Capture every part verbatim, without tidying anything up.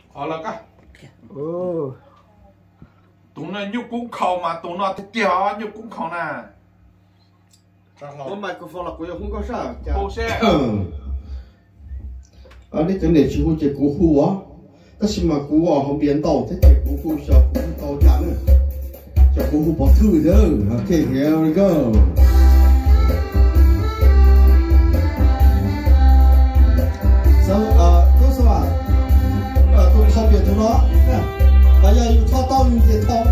好了个。 哦。 tụi nó nhúc cũng khâu mà tụi nó tiêu nhúc cũng khâu nè. Có microphone là của không có sao. Cô xe. À đây cái này chỉ có chỉ cú hú á. Tất nhiên mà cú à không biến tàu thế chỉ cú hú sao cú tàu chán nữa. Cho cú hú bỏ thư thôi. Okay, here we go. So, uh, tôi sao à? Ờ, tôi không biết tụi nó. Bây giờ yêu thao tao yêu tiền thao.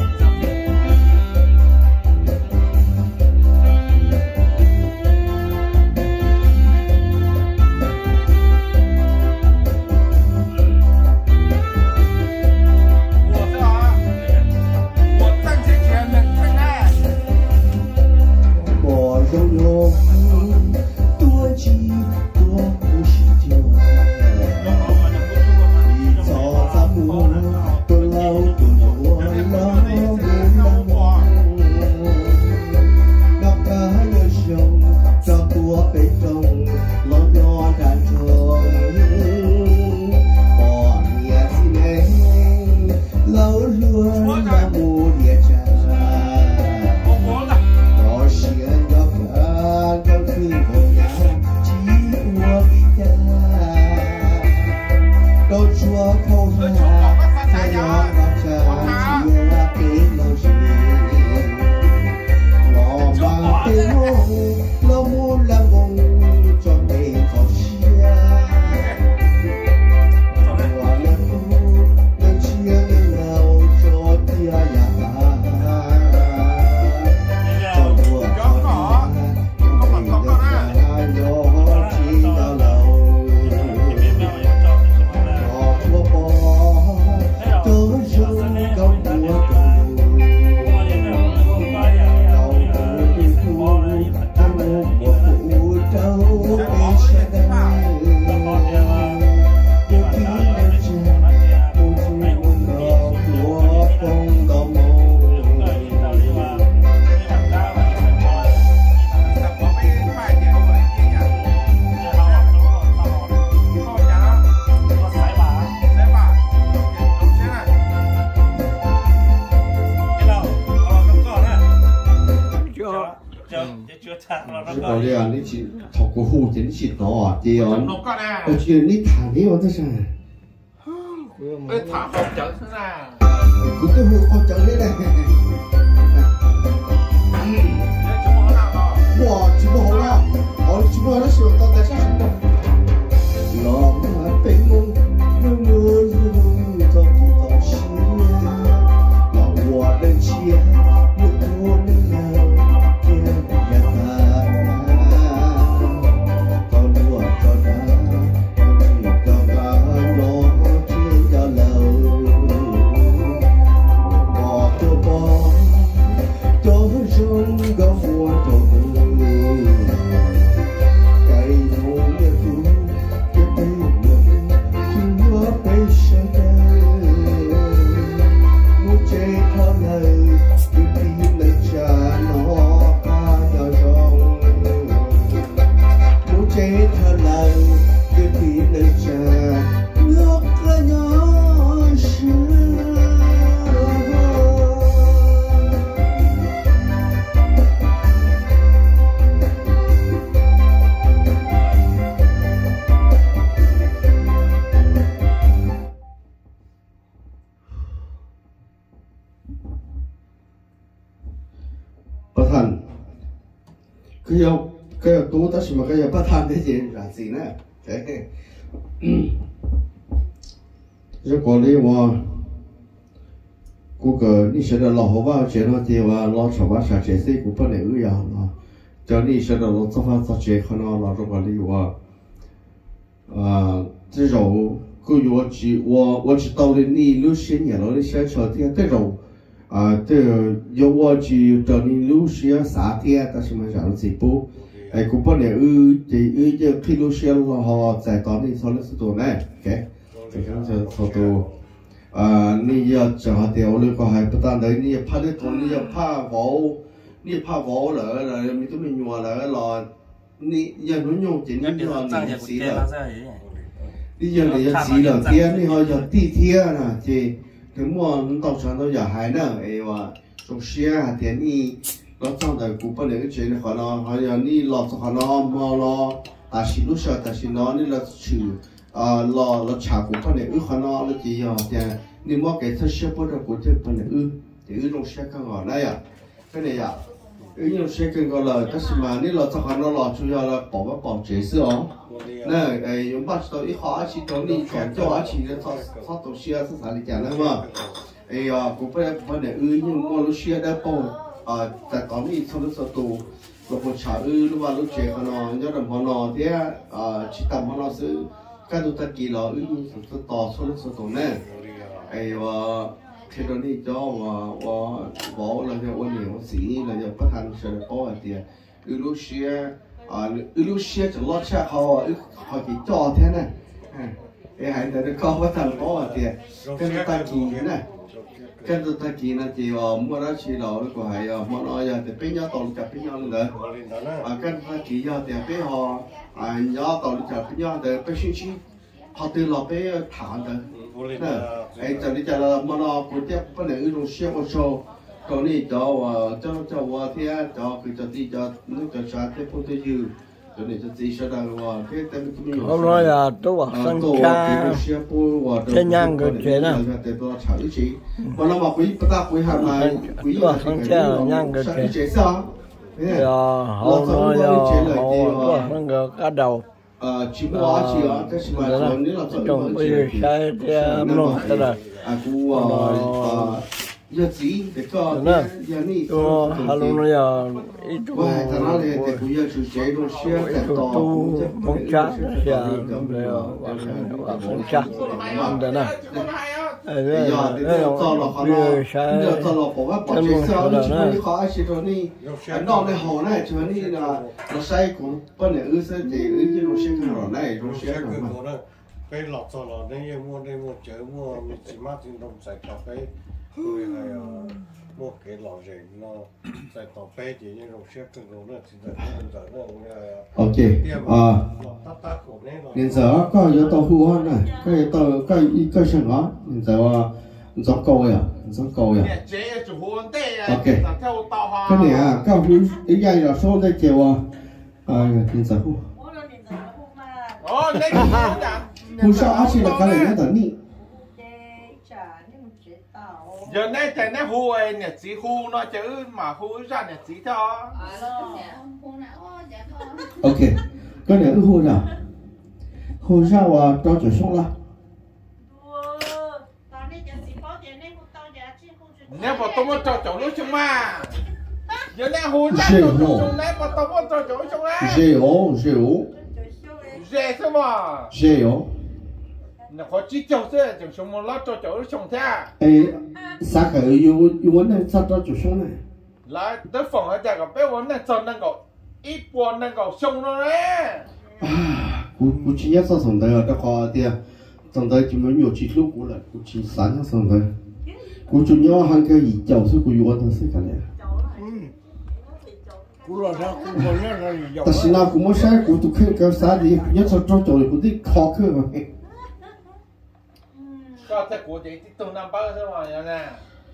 Có lẽ là chỉ thọc của hù thì chỉ to thì on. Ở chuyện ní thả ní on thế sao? Cái thả không chở thế nào? Cứ cái hù không chở thế này. Wow, chỉ có hù à? Ở chỉ có nó sửa tao tại sao? Lòng mà tình mong nước mưa rơi trong thì tao xin. Lòng hoa đang chia nước mưa nên nào kia nhà ta. Cái yêu cái yêu tú ta chỉ mà cái yêu bắt tham thế gì là gì nữa cái rồi có lý mà cô cái你晓得老好吧接到接话老长吧啥这些股不能有样了叫你晓得老做法做这可能老这个理话啊这种个月只我我知道了你六十年了你想晓得这种啊这有我只找你六十三天但是嘛想这不哎股不能有这有这开六十了哈在当地操的是多呢 OK 这个就操多啊你要找掉了个还不单单你怕的多你要怕毛你怕毛了了你都没用了了你要能用这你要能死了 bây giờ là giờ chỉ là tiền thì họ giờ ti thiên nè chị cái mua tàu船都giờ hai nữa ấy và trong xe tiền đi nó trong đời cũng bao nhiêu chuyện họ nó họ giờ đi lọt họ nó mà lo à xin lúc sau ta xin nó đi là chữ à lo lo trả cũng bao nhiêu họ nó là chỉ giờ tiền đi mua cái thứ xe bao nhiêu cũng chỉ bao nhiêu thì ở trong xe không họ này à cái này à ở trong xe cái gọi là cái gì mà đi lọt họ nó lọt chủ yếu là bỏ bỏ bỏ chế sữa nè ấy用把手一好起到你全叫啊起的他他都需要是啥的讲的嘛哎呀古不来不能呃用我都需要的包啊在当地从的时候都如果查呃如果都觉得呢要怎么呢的啊去当么呢是干都他给了呃用是是到处的时候呢哎呀thế đó đi cho và và bỏ là cho ôn nhiều sĩ là cho bắt hành sẽ có ở tiền ưu lúc xe à ưu lúc xe chỉ lo xe họ họ chỉ cho thế này cái hành là nó có bắt hành có ở tiền cái nó ta kỳ này cái nó ta kỳ là chỉ mua đó chỉ là nó có hay mua nó giờ thì bây giờ tàu chặt bây giờ nữa à cái ta kỳ giờ thì bây họ à giờ tàu chặt bây giờ thì bây giờ chỉ họ từ lò bây thả được ấy cho nên là mà nó cũng tiếp bắt đầu dùng xe ô tô còn này cho cho cho qua thế cho cái cho đi cho nước cho sáng thế phụ thế dư cho nên cho đi sẽ đang qua thế tên cũng nhiều hôm nay là tôi bảo sang cha thế nhang cái chuyện này mà nó mà quý ta quý hàng mà quý bảo sang cha nhang cái chuyện sao hôm nay là họ sang cái cá đầu chỉ qua chỉ ở cái gì mà còn nếu là trong bây giờ sai thì nông thế là à cú giờ gì để có giờ này hà luôn nó giờ ít tu tu mong cha giờ bây giờ mong cha đó nè bây giờ bây giờ sai cái mong cha đó nè khó chỉ rồi đi nó này hồ này chứ đi là nó sai cũng bên này ư sai thì ư chứ nó sai cái hồ này nó sai mà cái lọt cho lọt đấy mua đây mua chợ mua chỉ mát trên đồng sài cà phê rồi hay mua cái lọ rẻ nó sài tàu phê chỉ như đồng xếp từng đồ nữa thì giờ giờ nó ok à nên giờ có yếu tố hữu hơn này có yếu tố có ý cơ sở đó nên giờ giống câu à giống câu à ok cái này à các hữu ý ngay là số đây chiều à nên giờ hữu hữu sao chỉ là cái này nó tận đi giờ này chạy này hú ấy nhật chỉ hú nó chứ mà hú ra nhật chỉ cho ok cái này hú nào hú sao à cho chỗ xuống là nếu mà tôi muốn cho chỗ lúc chung mà giờ này hú ra chỗ chung này mà tôi muốn cho chỗ chung này dễ ố dễ ố dễ sao mà dễ ố nó có chỉ chỗ thế chỗ chung một lát cho chỗ lúc chung thế ấy sao cái yêu yêu vấn này sao cho chỗ xuống này lại tới phòng ở nhà gặp bé vấn này cho nên có ít buồn nên có chung nó đấy à cú cú chỉ nhớ sao xong đời đó có tiền xong đời chỉ mới nhiều chỉ lúc cú là cú chỉ sáng nhớ xong đời cú chủ nhớ hàng cái gì giàu số cú yêu vấn thôi cái này cú là sao cú còn nhớ là giàu 但是呢cú mới sáng cú tụi khi cái sáng đi nhớ sao cho chỗ cú đi khó cơ mà cho thế của chị từ năm bao giờ mà nhá nè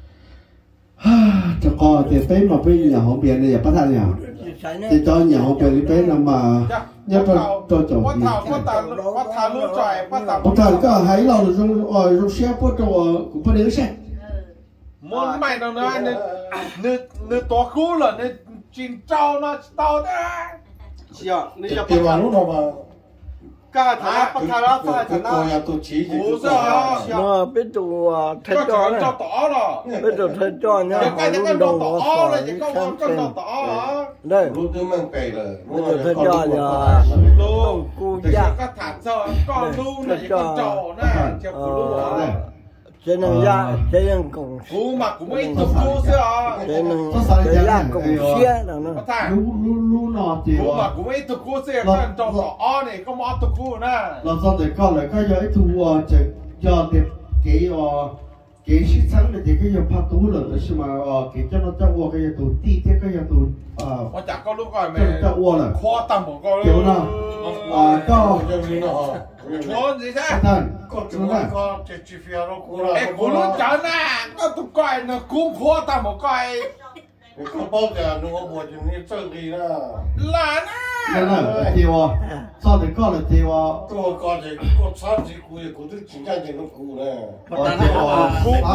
cho con thì bé mà bé nhà họ biển này bắt thành nhà thì cho nhà họ biển bé là mà nhớ cho cho chỗ bắt thảo bắt thảo bắt thảo luôn trời bắt thảo bắt thảo cái hay là rồi rồi rồi xe bắt đầu cũng bắt đầu xe muốn mày đâu nữa nên nên nên to khu là nên chín trâu nó to thế dạ nên giờ tiền vào lúc nào mà cả thằng bắt thảo nó phải thằng nào nó biết tụ thay cho này biết tụ thay cho nhá họ luôn đầu họ sỏi sang tên đây lúc thứ mình kể là biết tụ thay cho nhá luôn cu thì dạ có thằng sao con lu này con trâu nè chèo cu lu này trên đường ra trên đường cùng cu mà cũng mấy chục cu xưa trên đường trên ra cùng xe là nó lu lu lu nọ thì cu mà cũng mấy chục cu xưa con trâu to này có một chục cu nè là sao để con lại cái giờ thu chỉ giờ thì cái cái sĩ sáng này thì cái giờ phát tú là cái mà cái cho nó cho qua cái giờ tụ ti thế cái giờ tụ à 我讲过路过没？ cho qua là 夸当不过。 kiểu nào à có cho nên nó chúa gì thế có chú có chỉ chỉ phía nó cũ là ê cú lúc chở nè có tụi coi nó cú khóa ta một coi có bao giờ nó mua cho nên chơi gì đó là 那 nè 那对哇，早点搞了对哇， có có gì có sáng gì cũ thì cũ thì chính ra gì nó cũ nè 哦对哇，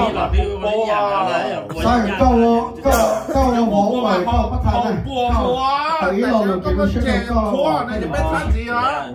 三搞我搞搞我我我搞不谈呢，搞，等一老了给我学个搞， 那就别谈gì hả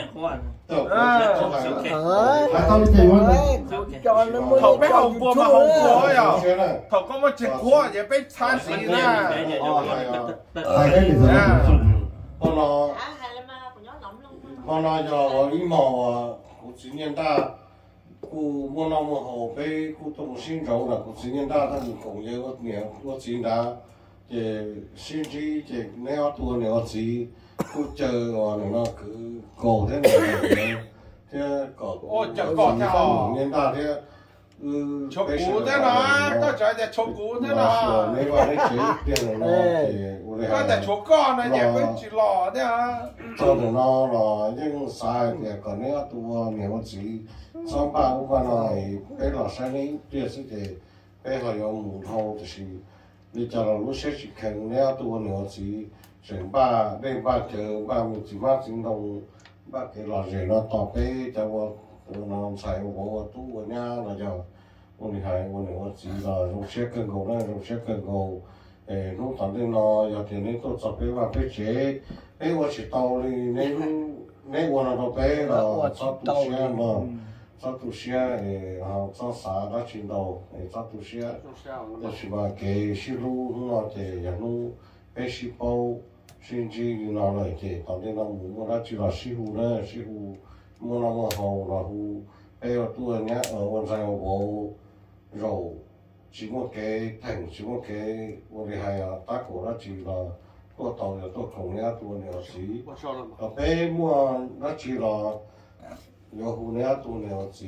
还到了台湾呢， thầu bé hồng bùa mà hồng bùa ấy à thầu có một chiếc khóa vậy bé than gì nè 还给你说， hôm nọ hôm nọ giờ ở ý mò của chính nhân ta cụ mua năm mua hồ bé cụ tung sinh rau là cụ chính nhân ta ta cũng như có nhiều có chính đã thì sinh trí thì nếu tua nếu gì cụ chờ rồi nó cứ cổ thế này thế cổ ôi chẳng cổ theo nhân ta thế chụp cú thế nó có trời để chụp cú thế nó nếu mà đấy chế tiền nó thì có thể chụp con này nhỉ bên chỉ lò thế à cho nên nó là những sai thì còn nếu tua nếu gì xong ba cũng qua này cái là sai đấy tiếc sự thì cái họ có mù thâu thì bây giờ là lúc sẽ chỉ cần nếu tua nếu gì chuyển ba đây ba chờ ba mình chỉ ba chính đồng ba cái là gì nó tỏ cái cho nó xài bộ tu của nhà là giờ ông này ông này ông chỉ là dùng xe cân cầu này dùng xe cân cầu lúc thằng đi nó giờ thì nên tôi tập cái vào cái chế cái ông chỉ tàu đi nên nên ông nó bé là sao tu xe mà sao tu xe họ sao xả đã chuyển đầu sao tu xe là chỉ mà cái xí lu nó thì nhà nu bé xí bao sinh chi nó lại thì thằng đi nó muốn nó chỉ là xí hu đó xí hu mua nó mua hồ là hu bây giờ tôi nhá ở bên sai bộ rồi chỉ một cái thành chỉ một cái một cái hay là tác của nó chỉ là tôi tàu là tôi không nhá tôi nhiều chỉ ở bên mua nó chỉ là nhiều hu nhá tôi nhiều chỉ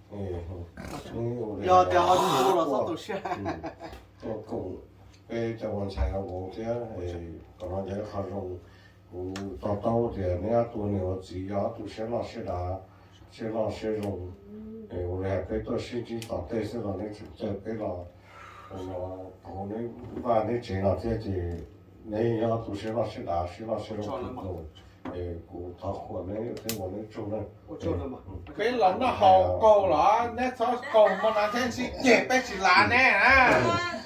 giờ giờ họ mua là sao tôi sẽ tôi cũng bây giờ bên sai bộ thế thì còn nó dễ khó dùng tàu tàu thì nhá tôi nhiều chỉ giá tôi sẽ là sẽ đã sẽ là sẽ dùng để我来给到司机打对是了，你这给了，呃，我那把你钱了，这这你要做些了是打是了是了不够，诶，我他货那给我那做了， 我做了嘛， cái lòng nó hầu cầu là nét số cầu mà nó thêm xí chè bé xí lá nè à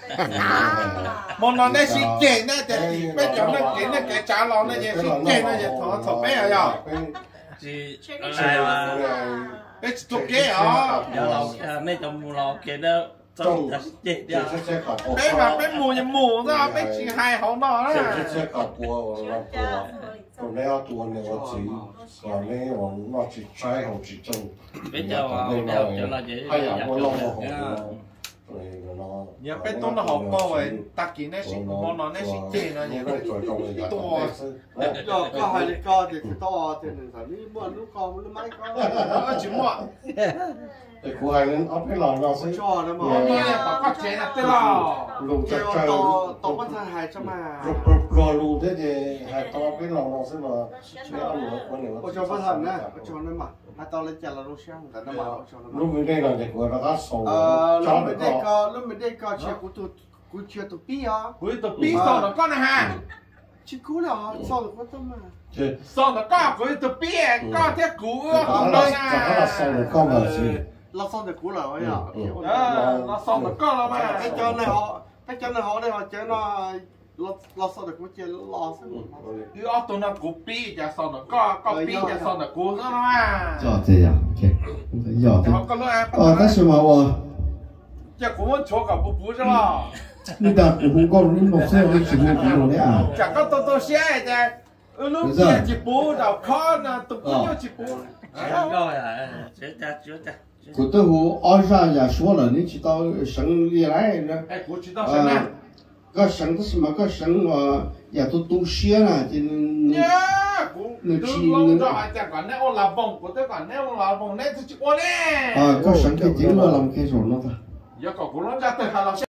mà nó nét xí chè nè thì bé cho nó cái nó cái trả lòng nó vậy xí chè nó vậy thọ thọ bé à nhở chị là bé chụp cái à giờ mấy chồng lò kia đó trong chết 这这这搞过， bé mà bé mù thì mù ra bé chỉ hai hậu nó 这 đó 这这搞过我老婆，我那要多那个钱，我那我那去摘好去种， bây giờ đeo cho là vậy 哎呀，我老婆好了，对了。 nhà bé tôi nó hậu cầu vậy ta chỉ nét xí mà nó nét xí chè nó vậy to giờ có hai cái co thì to thì là đi mua lúc co lúc mấy co nó chỉ mua để cô hai lên ấp cái lò nó sẽ cho nó nó mà nghe bảo phát chế là tên là lù chặt kêu trời to to có thay hai cho mà rụp rụp gò lù thế thì hai to cái lò nó sẽ là sẽ ăn được con này 我就不谈呢，我就那嘛，还到了家了路上，在那嘛，我就那嘛。 lúc bên đây là để của nó đã sầu 呃， cho 那 nó 没得 có 个，那没得个，吃骨头，骨切都比啊， cuối tôi biết sao nó con này ha 吃骨了，烧的骨头嘛。 chứ sao nó có cuối tôi biết có thiết cũ nó không là đây nó là sầu nha được con là gì 拉烧的骨了，哎呀， ờ nó sao nó có là 哎， mà 叫那好，哎，叫那好的好，叫那拉拉烧的骨切拉死。 cứ ở tôi nó cũ biết giờ sao nó có có biết giờ sao nó cũ đó mà 就这样，OK，要 họ 的。 có nói 哦，但是嘛，我 giờ cũ muốn chúa cả bố bố chứ lo 你的古红高你弄谁我全部不用的啊？ chẳng có tôi tôi xe chứ lúc kia chỉ bố đầu con là tôi cũng nhớ chỉ bố rồi à chết cha chết cha 古豆腐二上也说了，你知道省里来呢？ ai cũ chỉ tao xem nè 个省的什么个省我也都都写了，就 nhá cũ từ lâu rồi chẳng còn nếu là vòng của tôi còn nếu là vòng này tôi chỉ có nè 啊，个省的经过了，开始弄的。 giờ có cũ nó ra từ hà